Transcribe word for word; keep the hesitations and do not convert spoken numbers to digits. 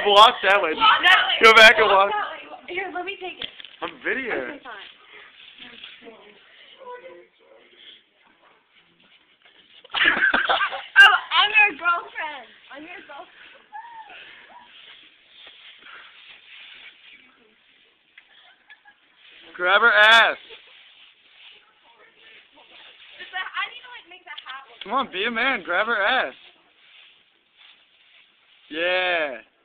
walk that way. Walk that way. Go back and walk. walk. That way. Here, let me take it. I'm video. Okay, fine. Oh, I'm your girlfriend. I'm your girlfriend. Grab her ass. I need to like make that hat look. Come on, be a man. Grab her ass. Yeah.